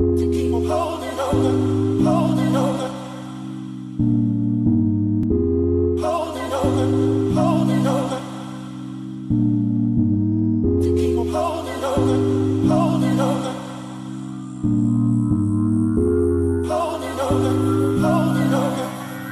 to keep on holding on, holding on, holding on, holding on, to keep on holding on, holding on, holding on, holding on.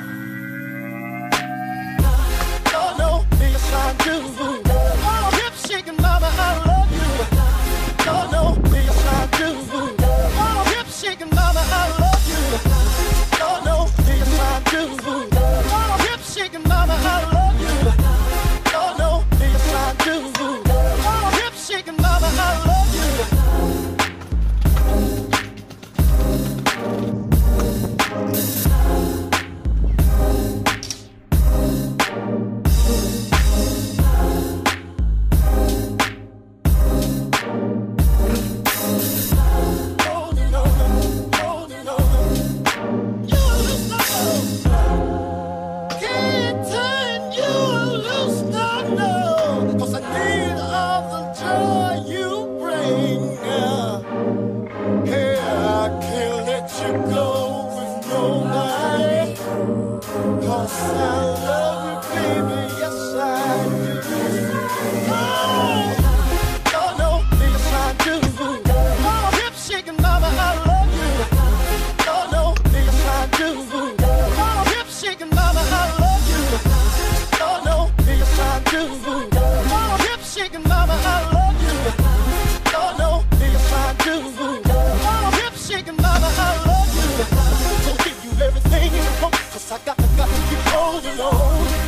Lord, no, yes I do. Oh, hip shaking, mama, I love you. Lord, no, yes I do. Oh, hip shaking, mama, I love you. Lord, no, yes I do. Oh, hip shaking, mama, I love you. Lord, no, yes I do. Oh, hip shaking, mama, I love you. Holding on, holding on. You lose no, can't turn you loose, no. 'Cause I need all the joy you bring. Hey, I can't let you go with nobody. 'Cause I love you, baby, yes I do. Oh, Lord, no, yes I do. Oh, hip shaking, mama, I love you. Lord, no, yes I do. Oh, hip shaking, mama, I love you. Lord, no, yes I do. Oh, hip shaking, mama, I love you. Lord, no, yes I do. Oh, hip shaking, mama, I love you. So give you everything you want, 'cause I got to keep holding on.